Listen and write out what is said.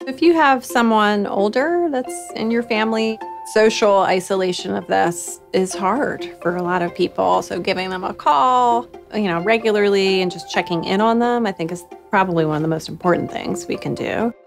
If you have someone older that's in your family, social isolation of this is hard for a lot of people. So giving them a call, regularly and just checking in on them, I think is probably one of the most important things we can do.